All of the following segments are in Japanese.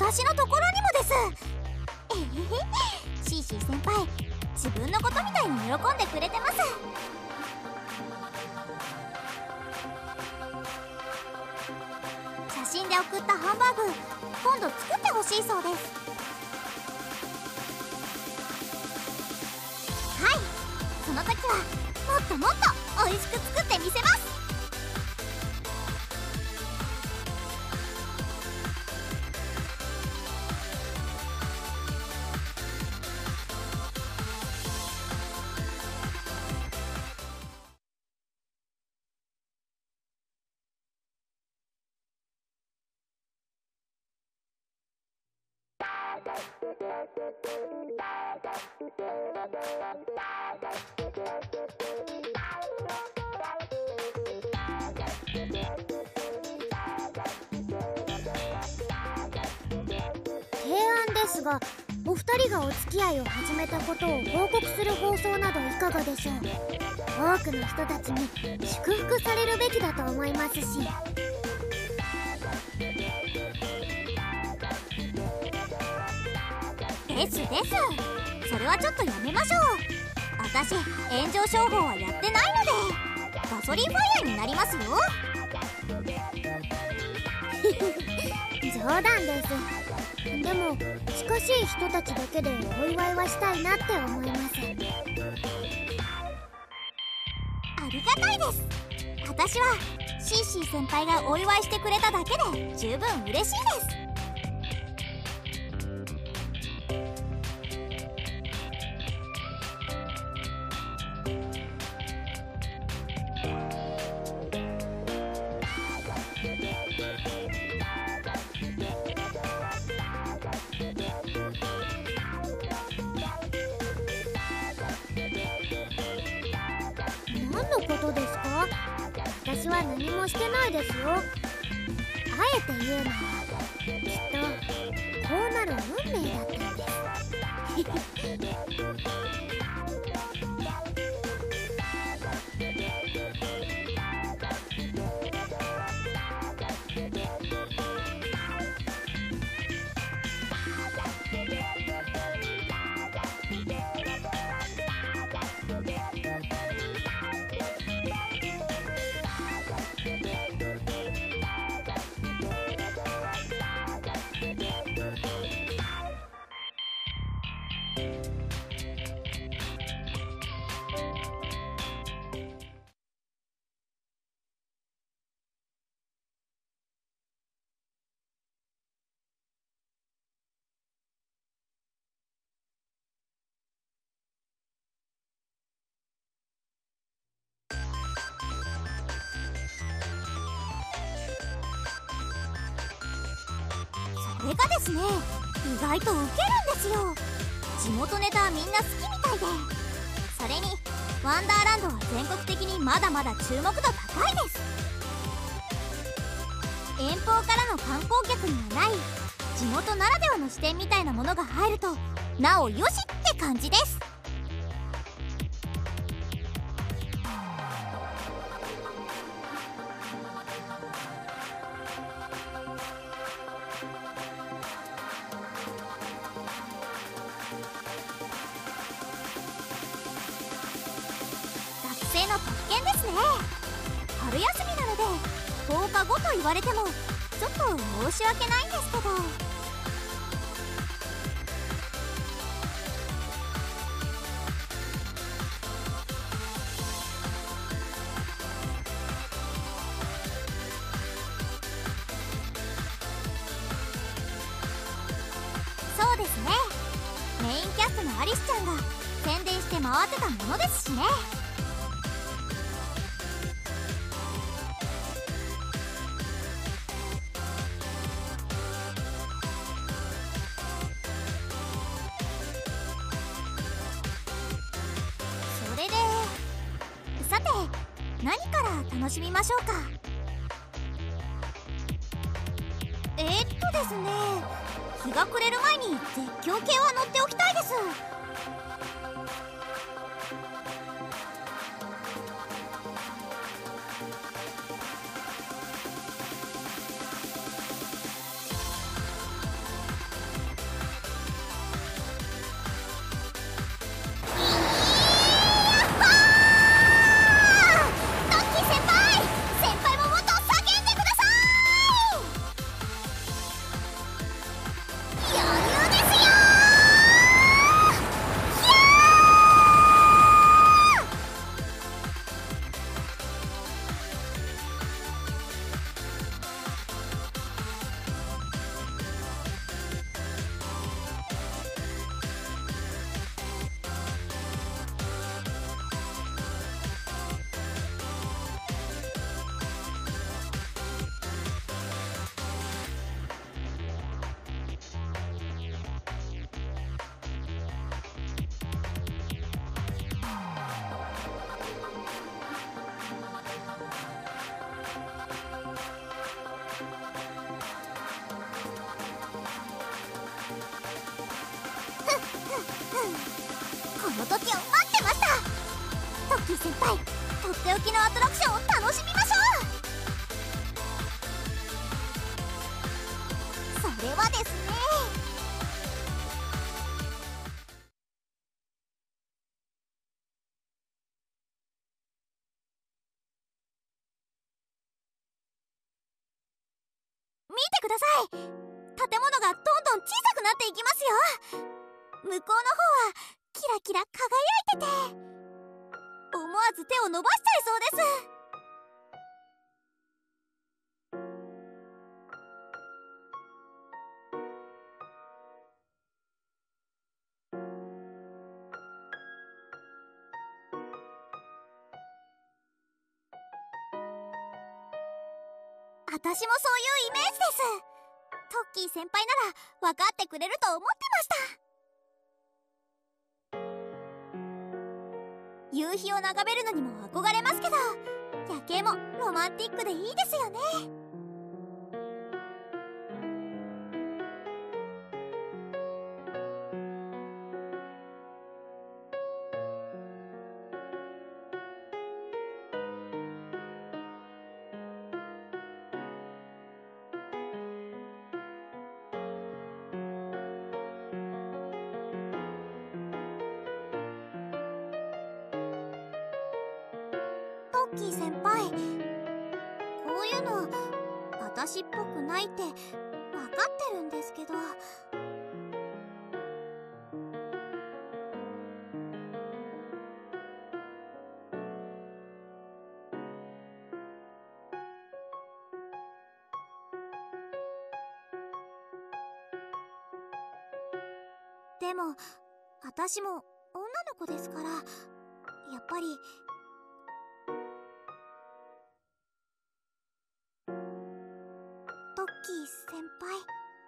私のところにもです。シーシー先輩、自分のことみたいに喜んでくれてます。写真で送ったハンバーグ、今度作ってほしいそうです。はい、その時はもっともっと美味しく作ってみせます。 提案ですが、お二人がお付き合いを始めたことを報告する放送などいかがでしょう。多くの人たちに祝福されるべきだと思いますし。 ですです、それはちょっとやめましょう。私、炎上商法はやってないので、ガソリンファイヤーになりますよ。 冗談です。でも近しい人たちだけでお祝いはしたいなって思います。 ありがたいです。私はシーシー先輩がお祝いしてくれただけで十分嬉しいです。 何のことですか？私は何もしてないですよ。あえて言うなら、きっとこうなる運命だったんです。それがですね、意外とウケるんですよ。地元ネタはみんな好きみたいで、それにワンダーランドは全国的にまだまだ注目度高いです。遠方からの観光客にはない地元ならではの視点みたいなものが入るとなおよしって感じです。学生の特権ですね。春休みなので10日後と言われてもちょっと申し訳ないんですけど。そうですね、メインキャストのアリスちゃんが宣伝して回ってたものですしね。それで、さて何から楽しみましょうか。ですね、日が暮れる前に絶叫系は乗っておきたいです。 の時を待ってました。トッキー先輩、とっておきのアトラクションを楽しみましょう。それはですね、見てください。建物がどんどん小さくなっていきますよ。向こうの方はキラキラ輝いてて、思わず手を伸ばしちゃいそうです。私もそういうイメージです。トッキー先輩なら分かってくれると思ってました。夕日を眺めるのにも憧れますけど、夜景もロマンティックでいいですよね。トッキー先輩、こういうの私っぽくないって分かってるんですけど。でも私も女の子ですから、やっぱりトッキー先輩。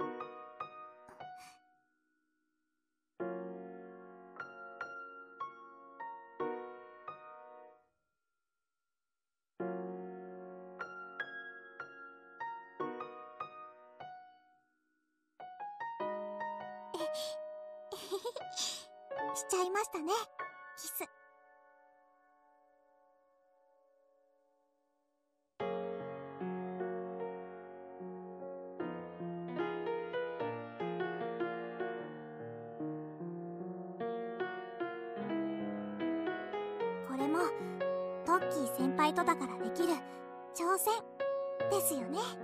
しちゃいましたね、キス。これもトッキー先輩とだからできる挑戦ですよね。